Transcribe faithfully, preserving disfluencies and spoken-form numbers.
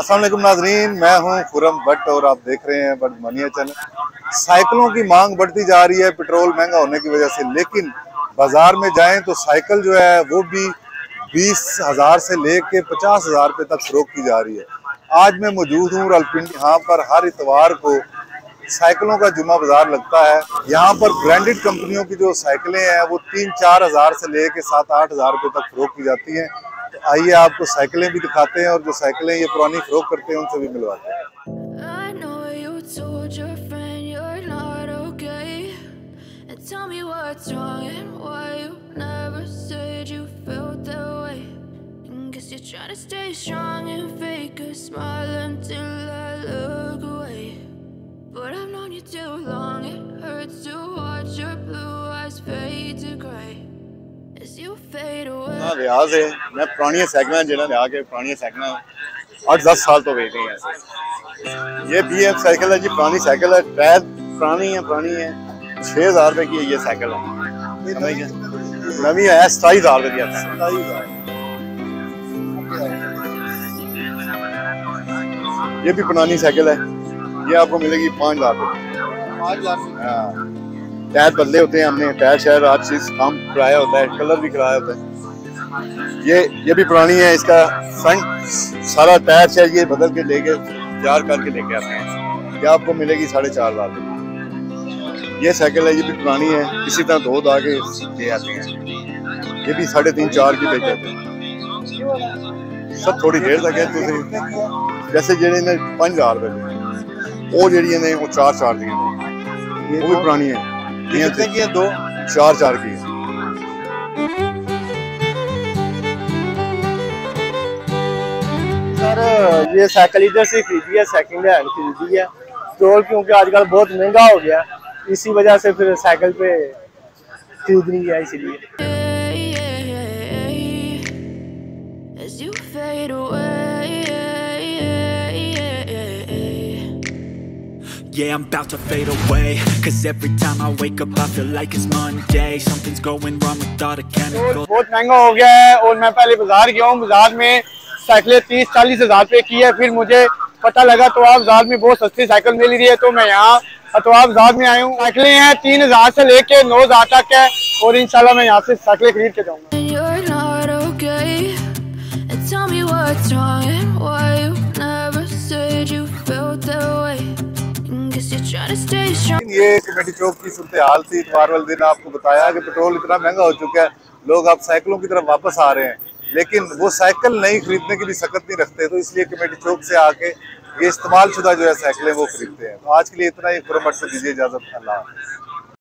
अस्सलाम वालेकुम नाजरीन, मैं हूं खुरम भट्ट और आप देख रहे हैं बटगुमानिया चैनल। साइकिलों की मांग बढ़ती जा रही है पेट्रोल महंगा होने की वजह से, लेकिन बाजार में जाएं तो साइकिल जो है वो भी बीस हज़ार से लेके पचास हज़ार रुपये तक फरोख्त की जा रही है। आज मैं मौजूद हूँ रावलपिंडी। यहाँ पर हर इतवार को साइकिलों का जुमा बाजार लगता है। यहाँ पर ब्रांडेड कंपनियों की जो साइकिलें हैं वो तीन चार हज़ार से लेके सात आठ हज़ार रुपये तक फरोख्त की जाती हैं। तो आइए आपको साइकिलें भी दिखाते हैं और जो साइकिलें ये पुरानी फरोख्त करते हैं उनसे भी मिलवाते हैं। Try to stay strong and fake a smile until I look away. But I've known you too long, it hurts to watch your blue eyes fade to grey as you fade away. हाँ रियाज है, मैं पुरानी साइकिलें जिन्हें ले आके पुरानी साइकिलें आठ दस साल तो बेच रही हैं। ये बी एफ साइकिल है जी, पुरानी साइकिल है, टायर पुरानी है पुरानी है छः हज़ार रुपये की ये साइकिल है। नवी है सताईस हज़ार रुपये की है। ये भी पुरानी साइकिल है, ये आपको मिलेगी पाँच हज़ार रुपये। पाँच हज़ार हाँ, टायर बदले होते हैं हमने, टायर शायर हर चीज़ काम कराया होता है, कलर भी कराया होता है। ये ये भी पुरानी है, इसका फ्रंट सारा टायर शायर ये बदल के लेके तैयार करके लेके आते हैं। ये आपको मिलेगी साढ़े चार हज़ार रुपये। ये साइकिल है, ये भी पुरानी है, इसी तरह धो धा के ले आते हैं। ये भी साढ़े तीन चार की बेच जाते हैं। सब थोड़ी देर तक है तो जैसे जेडे ने पाँच हज़ार रुपये वो जेडी ने वो चार चार दी वो भी पुरानी है। ये की है दो चार चार की है। सर ये साइकिल इधर से खरीदी है, सेकंड हैंड खरीदी है। पेट्रोल क्योंकि आजकल बहुत महंगा हो गया, इसी वजह से फिर साइकिल पे खरीदनी है इसीलिए। Fade away, yeah, I'm about to fade away. Cause every time I wake up I feel like it's Monday. Something's going wrong with all the chemicals. बहुत महंगा हो गया है और मैं पहले बाजार गया हूँ, बाजार में साइकिलें तीस चालीस हज़ार रुपये की है। फिर मुझे पता लगा तो आप बाजार में बहुत सस्ती साइकिल मिल रही है, तो मैं यहाँ अतवाब बाजार में आया हूँ। साइकिलें हैं तीन हज़ार से लेके नौ हज़ार तक है और इंशाल्लाह मैं यहाँ से साइकिलें खरीद के जाऊँगा। tell me what's wrong and why you never said you felt that way. Guess you're trying to stay strong. ये कमेटी चौक की सूरत हाल थी। इतवार वाले दिन आपको बताया कि पेट्रोल इतना महंगा हो चुका है, लोग अब साइकिलों की तरफ वापस आ रहे हैं, लेकिन वो साइकिल नहीं खरीदने की भी सकत नहीं रखते, तो इसलिए कमेटी चौक से आके ये इस्तेमाल शुदा जो है साइकिलें वो खरीदते हैं। तो आज के लिए इतना ही, खुरम भट्ट से दीजिए इजाजत। अल्लाह।